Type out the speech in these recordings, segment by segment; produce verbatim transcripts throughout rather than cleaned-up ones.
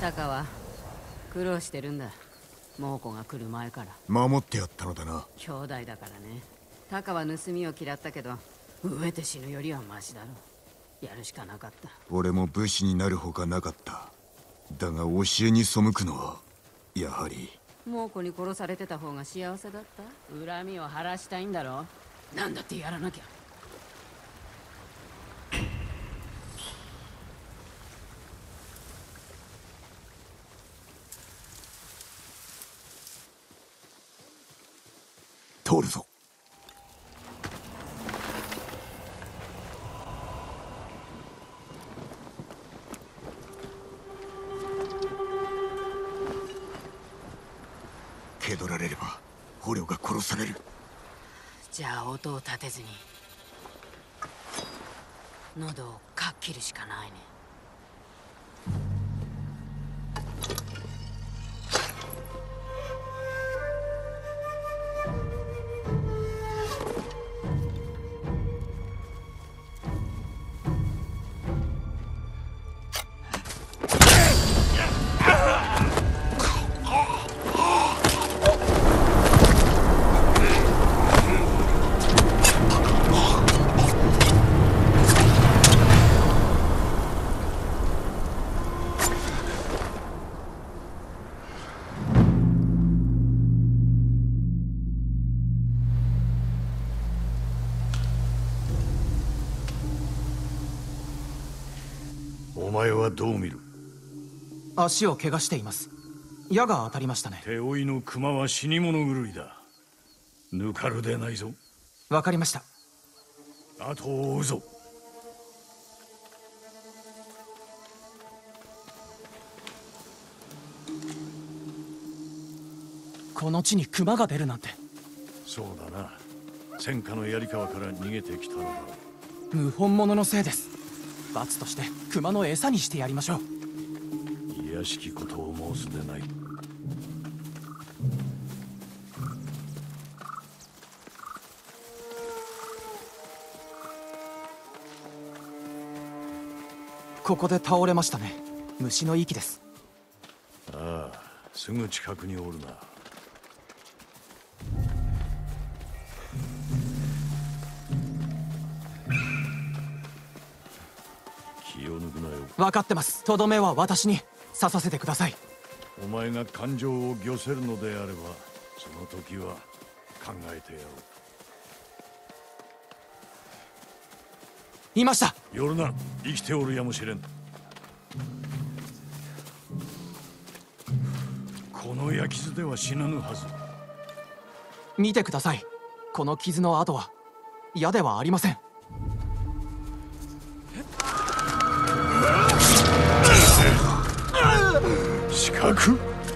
タカは苦労してるんだ。猛虎が来る前から。 守ってやったのだな。 兄弟だからね。タカは盗みを嫌ったけど、飢えて死ぬよりはマシだろ。やるしかなかった。 俺も武士になるほかなかった。だが教えに背くのはやはり猛虎に殺されてた方が幸せだった。恨みを晴らしたいんだろ。なんだってやらなきゃ。 通るぞ。蹴取られれば捕虜が殺される。 じゃあ音を立てずに喉をかっ切るしかないね。 お前はどう見る？ 足を怪我しています。矢が当たりましたね。 手負いの熊は死に物狂いだ。抜かるでないぞ。 わかりました。 後を追うぞ。 この地に熊が出るなんて。 そうだな。戦火の槍川から逃げてきたのだろう。謀反者のせいです。罰として熊の餌にしてやりましょう。 いやしきことを申すでない。 ここで倒れましたね。虫の息です。 ああ、すぐ近くにおるな。気を抜くなよ。 分かってます。とどめは私に刺させてください。 お前が感情を御せるのであれば、その時は考えてやろう。 いました。 夜な、生きておるやもしれん。この焼き傷では死なぬはず。 見てください。この傷の跡は矢ではありません。 四角？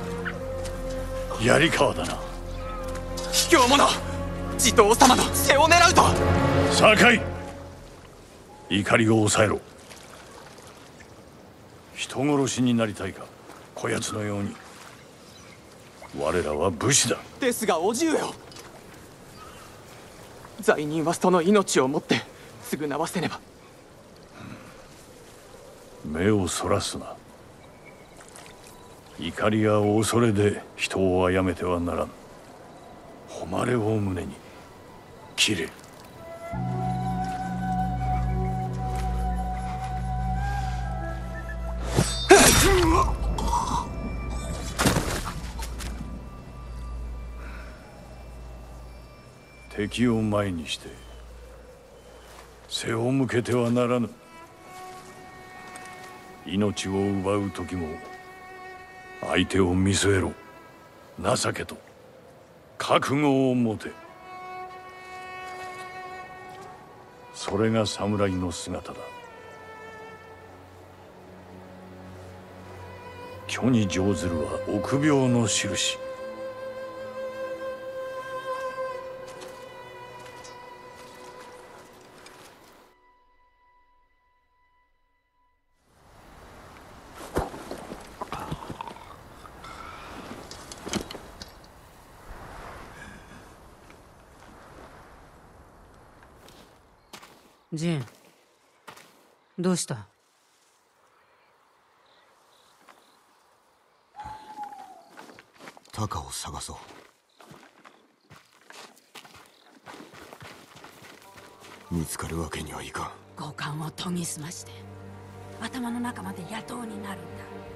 槍川だな。 卑怯者！地頭様の背を狙うと。 酒井、怒りを抑えろ。人殺しになりたいか、こやつのように。我らは武士だ。 ですがおじゅうよ、罪人はその命をもって償わせねば。 目をそらすな。怒りや恐れで人を殺めてはならん。誉れを胸に切れ。敵を前にして背を向けてはならぬ。命を奪う時も相手を見据えろ。情けと覚悟を持て。それが侍の姿だ。虚に乗ずるは臆病の印。 ジン、どうした？ タカを探そう。見つかるわけにはいかん。 五感を研ぎ澄まして頭の中まで野党になるんだ。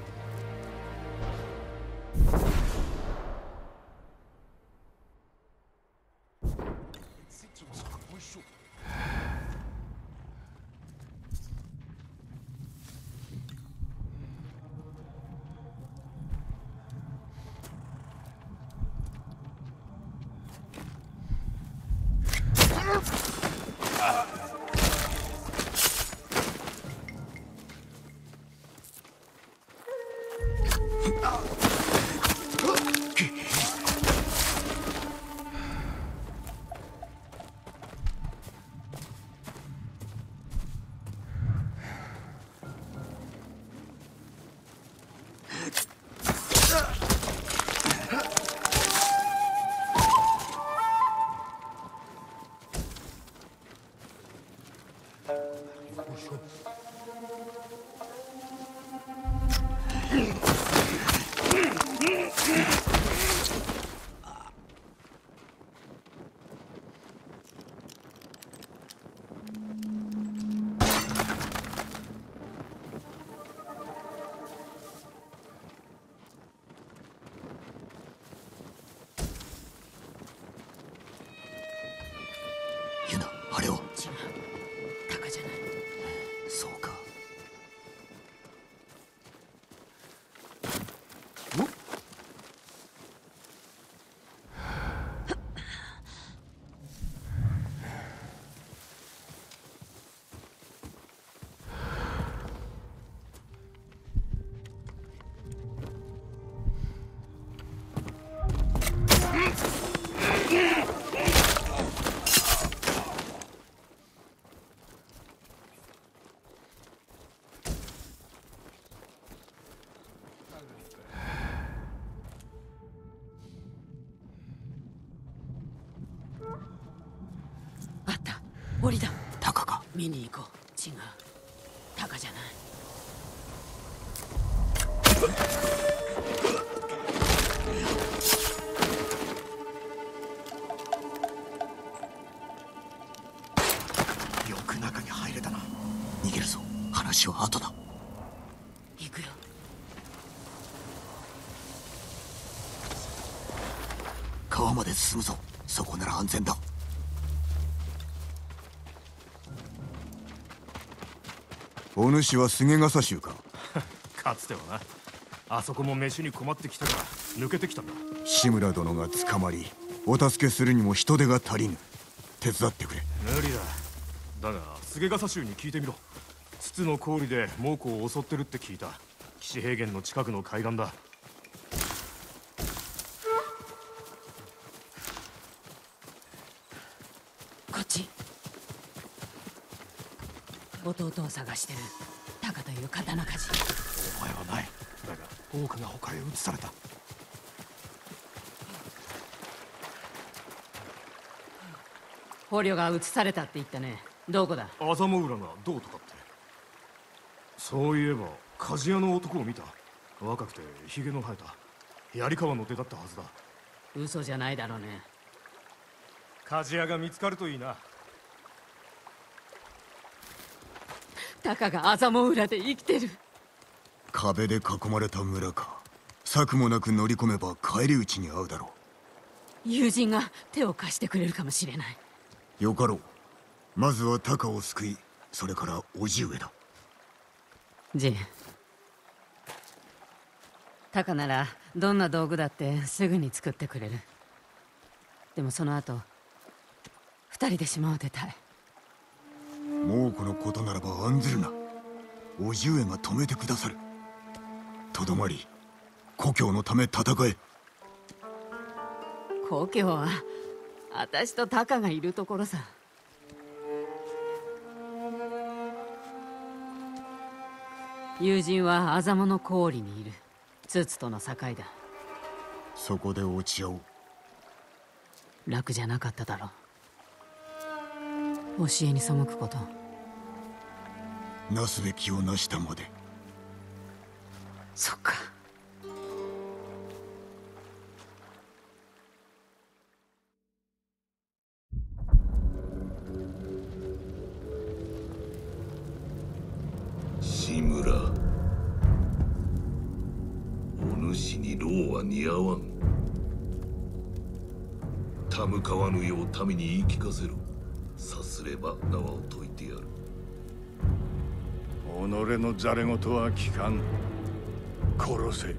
ユナ、あれを。 違う、タカじゃない。 そうか。 あった、檻だ。 タカか。 見に行こう。違う、タカじゃない。 よく中に入れたな。逃げるぞ。話は後だ。 行くよ。 川まで進むぞ。そこなら安全だ。お主は菅笠衆か。 かつてはな。あそこも飯に困ってきたから抜けてきたんだ。 志村殿が捕まり、お助けするにも人手が足りぬ。手伝ってくれ。 無理だ。だが菅笠衆に聞いてみろ。筒の氷で猛虎を襲ってるって聞いた。岸平原の近くの海岸だ。 こっち。弟を探してるタカという刀鍛冶。 お前はない。だが多くが他へ移された。 捕虜が移されたって言ったね。どこだ。 麻も浦がどうとかって。そういえば鍛冶屋の男を見た。若くてヒゲの生えた槍川の出だったはずだ。 嘘じゃないだろうね。 鍛冶屋が見つかるといいな。 タカが麻も裏で生きてる。 壁で囲まれた村か。策もなく乗り込めば返り討ちに遭うだろ友人が手を貸してくれるかもしれない。 う。よかろう。まずはタカを救い、それから叔父上だ。 ジン、タカならどんな道具だってすぐに作ってくれる。でもその後二人で島を出たい。 猛虎のことならば案ずるな。叔父上が止めてくださる。とどまり故郷のため戦え。 故郷は私とタカがいるところさ。友人はアザモの氷にいる。ツツとの境だ。 そこで落ち合おう。 楽じゃなかっただろう。教えに背くこと。 なすべきをなしたまで。 そっか。 志村、お主に労は似合わん。たむかわぬよう民に言い聞かせろ。さすれば縄を解いてやる。 己のざれ言は聞かん。殺せ。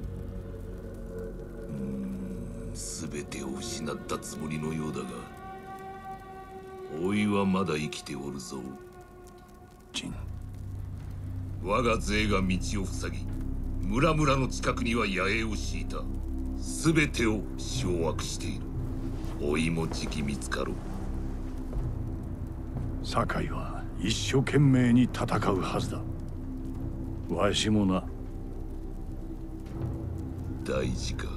すべてを失ったつもりのようだが、おいはまだ生きておるぞ。 ジン、 我が勢が道を塞ぎ、村々の近くには野営を敷いた。すべてを掌握している。おいもじき見つかろう。 堺は一生懸命に戦うはずだ。わしもな。 大事か。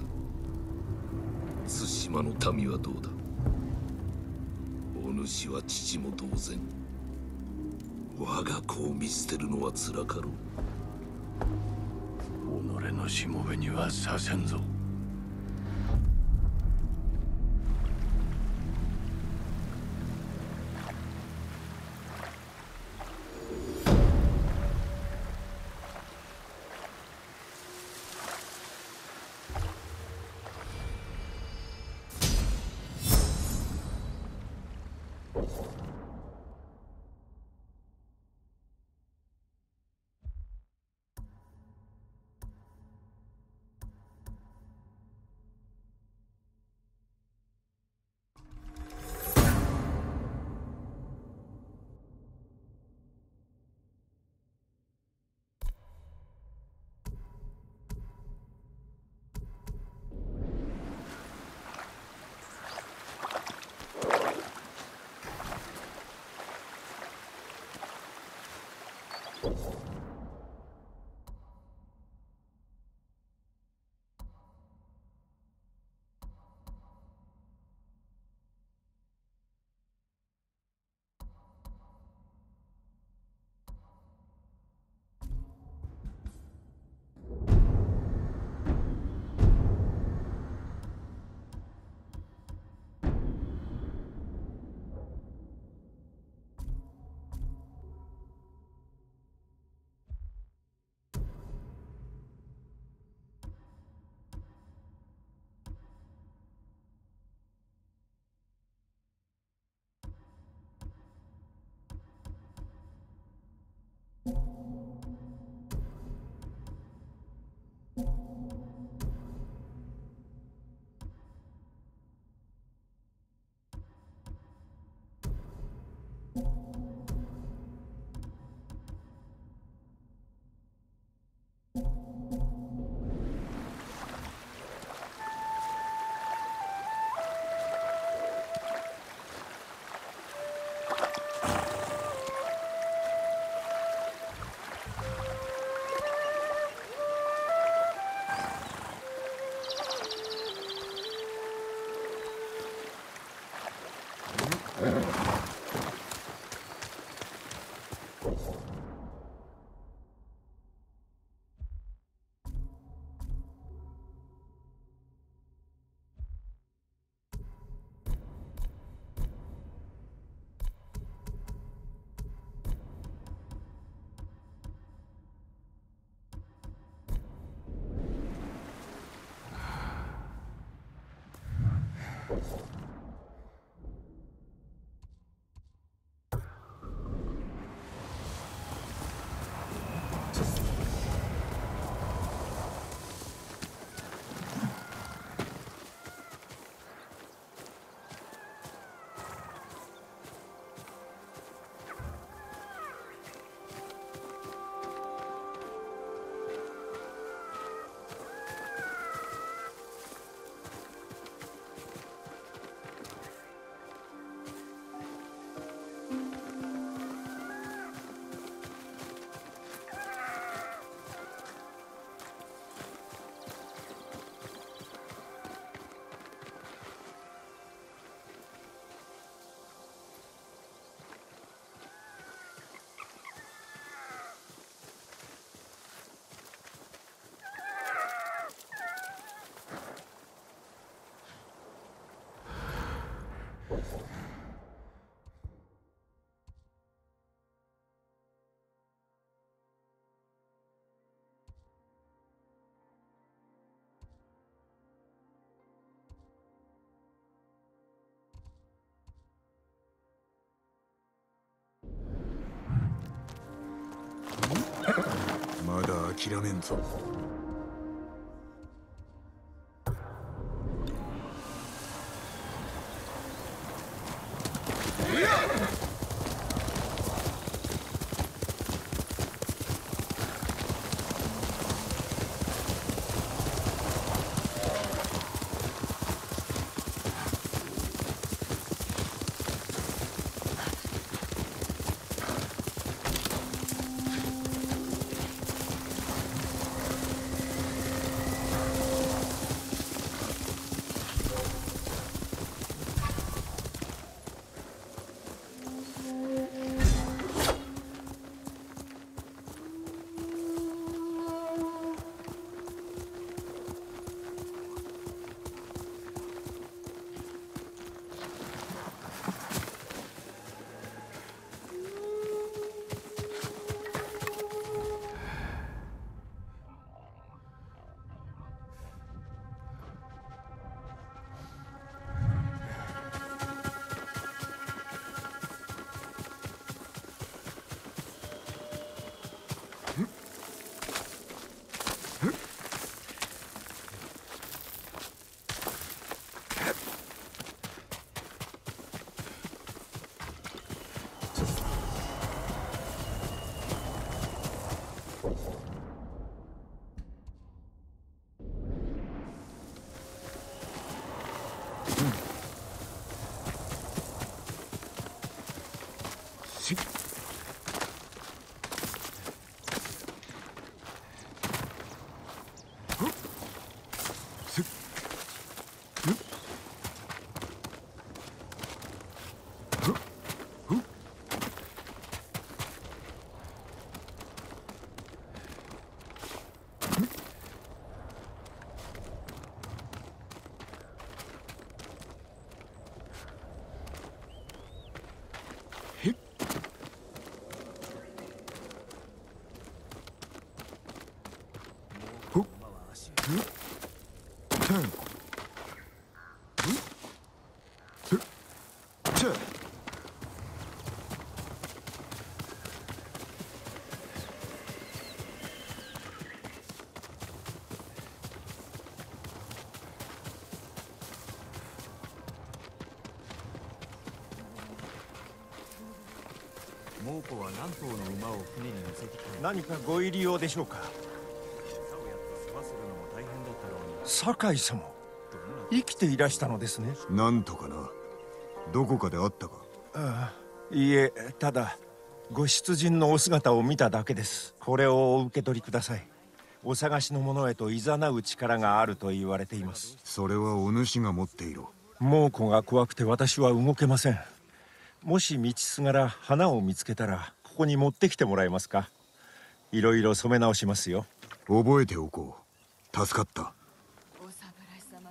対馬の民はどうだ。お主は父も同然。我が子を見捨てるのはつらかろう。 己のしもべにはさせんぞ。 諦めんぞ。 猛虎は何頭の馬を船に乗せてきた。 何かご入り用でしょうか。 餌をやって世話するのも大変だったろうに。 酒井様、生きていらしたのですね。 なんとかな。どこかで会ったか。 ああ、いいえ、ただご出陣のお姿を見ただけです。これをお受け取りください。お探しの者へと誘う力があると言われています。 それはお主が持っていろ。 猛虎が怖くて私は動けません。もし道すがら花を見つけたらここに持ってきてもらえますか。いろいろ染め直しますよ。 覚えておこう。助かった。 お侍様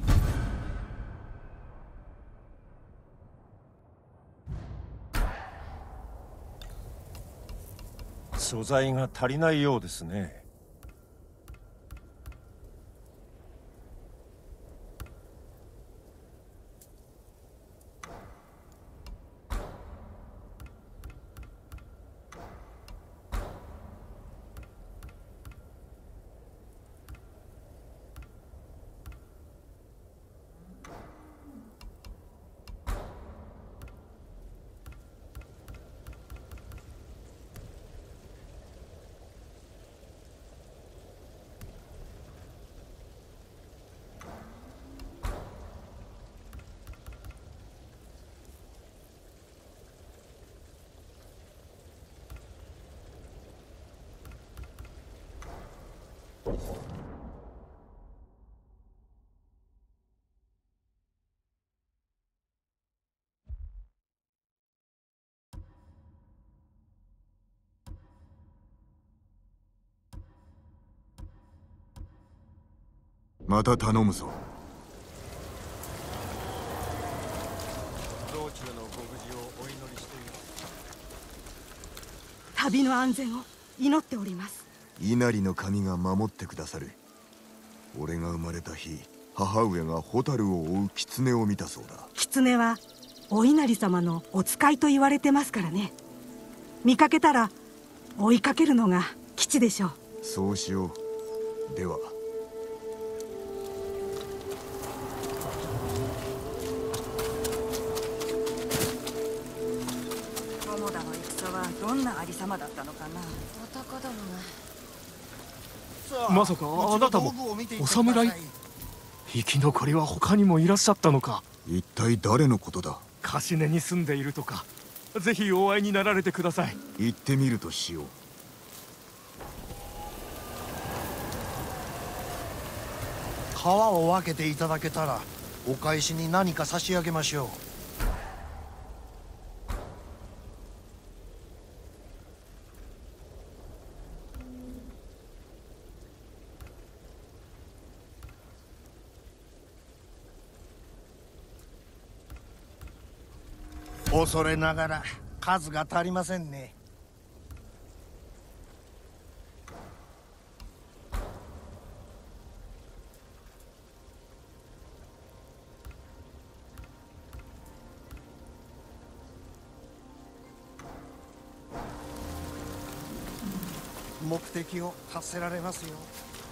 が素材が足りないようですね。 また頼むぞ。 道中のご無事をお祈りしています。 旅の安全を祈っております。 稲荷の神が守ってくださる。俺が生まれた日、母上が蛍を追う狐を見たそうだ。 狐はお稲荷様のお使いと言われてますからね。見かけたら追いかけるのが吉でしょう。 そうしよう。では。 友田の戦はどんなありさまだったのかな。 男どもが。まさかあなたもお侍？生き残りは他にもいらっしゃったのか。 一体誰のことだ。 貸根に住んでいるとか。ぜひお会いになられてください。 行ってみるとしよう。 皮を分けていただけたらお返しに何か差し上げましょう。恐れながら数が足りませんね。目的を達せられますよ。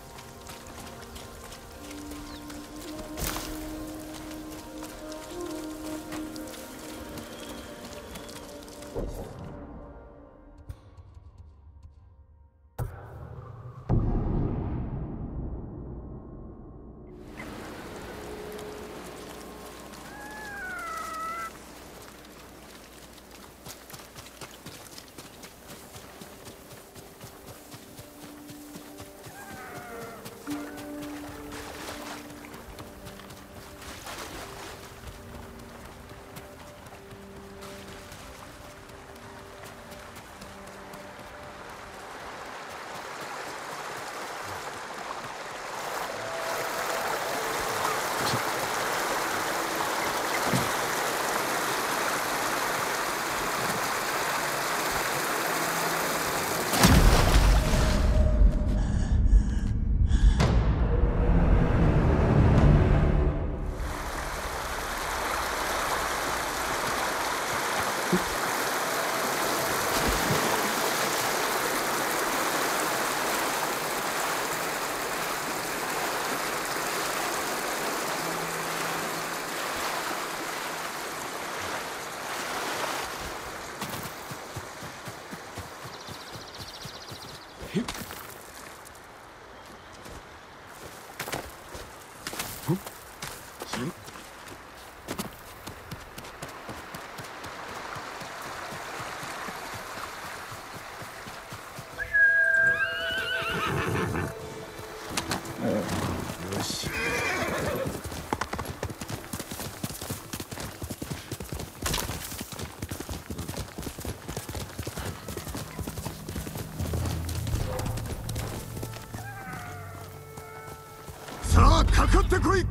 さあかかってこい。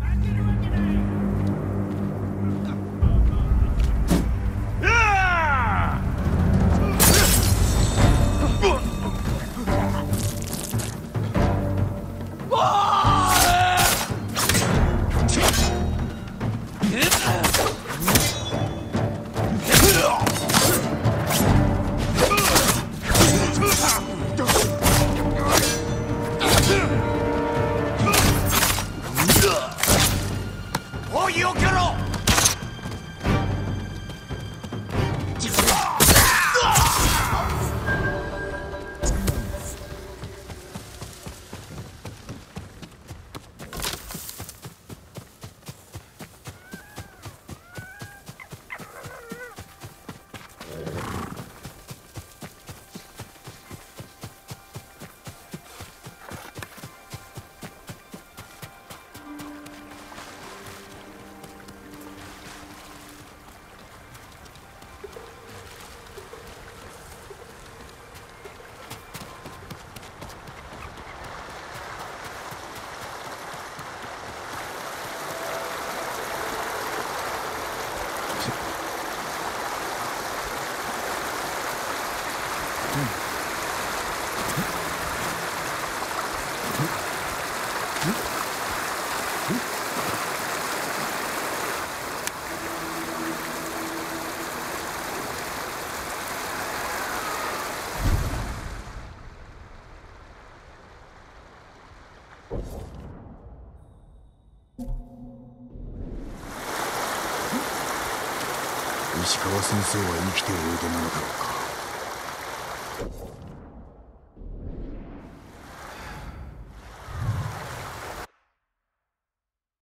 石川先生は生きておいでなのだろうか。